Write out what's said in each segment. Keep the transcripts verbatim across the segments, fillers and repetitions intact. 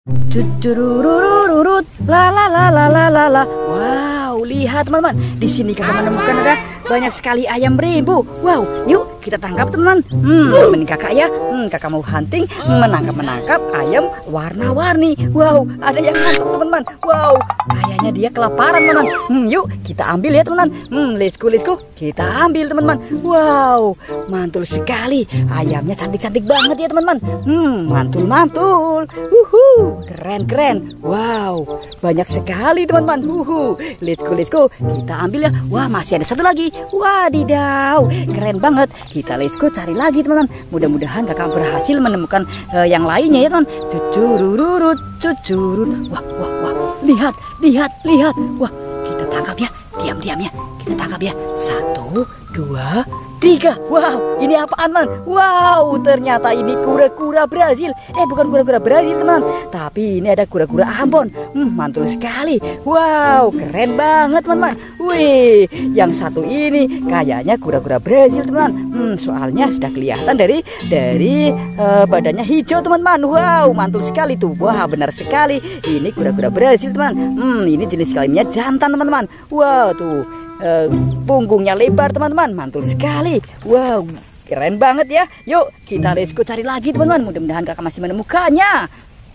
Cucururururut, la la la la la la la. Wow, lihat teman-teman, di sini kakak menemukan ada banyak sekali ayam ribu. Wow, yuk kita tangkap teman. Hmm, temenin kakak ya. Hmm, kakak mau hunting, menangkap menangkap ayam warna-warni. Wow, ada yang ngantuk teman-teman. Wow, kayaknya dia kelaparan teman-teman. Hmm, yuk kita ambil ya teman-teman. Hmm, let's go, let's go. Kita ambil teman-teman. Wow, mantul sekali. Ayamnya cantik-cantik banget ya teman-teman. Hmm, mantul-mantul. Uhu, keren-keren. Wow, banyak sekali teman-teman. Uhu, let's go, let's go. Kita ambil ya. Wah, masih ada satu lagi. Wadidaw, keren banget. Kita let's go cari lagi teman-teman. Mudah-mudahan kakak berhasil menemukan uh, yang lainnya ya teman. Cucurururut, cucurut. Wah, wah, wah. Lihat, lihat, lihat. Wah, kita tangkap ya. Diam-diam ya. Kita tangkap ya. Satu, dua, tiga. Wow, ini apaan man? Wow, ternyata ini kura-kura Brazil. Eh, bukan kura-kura Brazil teman, tapi ini ada kura-kura Ambon. Hmm, mantul sekali. Wow, keren banget teman-teman. Wih, yang satu ini kayaknya kura-kura Brazil teman. Hmm, soalnya sudah kelihatan dari dari uh, badannya hijau teman-teman. Wow, mantul sekali tuh. Wah, benar sekali. Ini kura-kura Brazil teman. Hmm, ini jenis kelaminnya jantan teman-teman. Wow, tuh. Uh, punggungnya lebar teman-teman, mantul sekali. Wow, keren banget ya. Yuk kita let's go cari lagi teman-teman. Mudah-mudahan kakak masih menemukannya.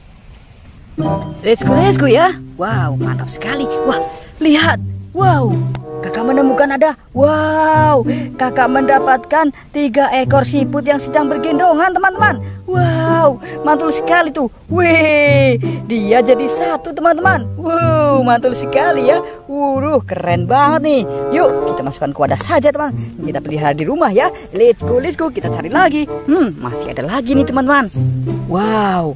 Let's go, let's go ya. Wow, mantap sekali. Wah, lihat. Wow, kakak menemukan ada. Wow, kakak mendapatkan tiga ekor siput yang sedang bergendongan teman-teman. Wow, mantul sekali tuh. Wih, dia jadi satu teman-teman. Wow, mantul sekali ya. Wuh, keren banget nih. Yuk kita masukkan ke wadah saja teman. Kita pelihara di rumah ya. Let's go, let's go. Kita cari lagi. Hmm, masih ada lagi nih teman-teman. Wow.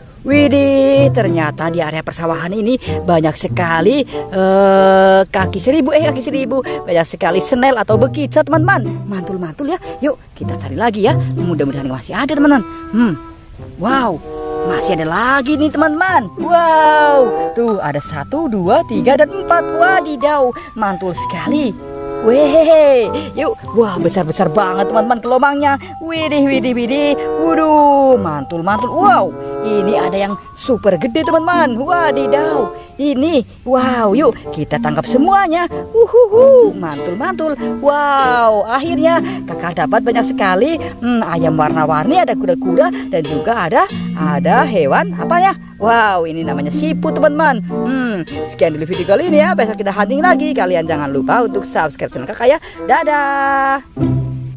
Widih, ternyata di area persawahan ini banyak sekali uh, kaki seribu, eh kaki seribu, banyak sekali senel atau bekicot teman-teman. Mantul-mantul ya. Yuk kita cari lagi ya. Mudah-mudahan masih ada teman-teman. Hmm, wow, masih ada lagi nih teman-teman. Wow, tuh ada satu, dua, tiga dan empat. Wadidaw, mantul sekali. Weh, yuk, wah besar-besar banget teman-teman kelomangnya. Widih, widih, widih. Waduh, mantul-mantul. Wow. Ini ada yang super gede teman-teman. Wadidaw. Ini, wow, yuk kita tangkap semuanya. Uhuhu, mantul-mantul. Wow, akhirnya kakak dapat banyak sekali hmm, ayam warna-warni, ada kuda-kuda dan juga ada ada hewan apa ya? Wow, ini namanya siput teman-teman. Hmm, sekian dulu video kali ini ya. Besok kita hunting lagi. Kalian jangan lupa untuk subscribe channel kakak ya. Dadah.